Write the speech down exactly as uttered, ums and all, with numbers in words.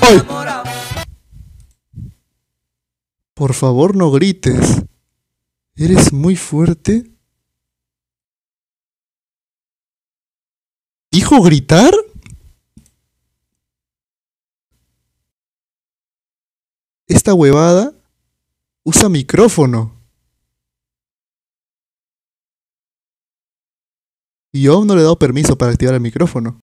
¡Ay! Por favor, no grites. ¿Eres muy fuerte? ¿Dijo gritar? Esta huevada usa micrófono. Y yo aún no le he dado permiso para activar el micrófono.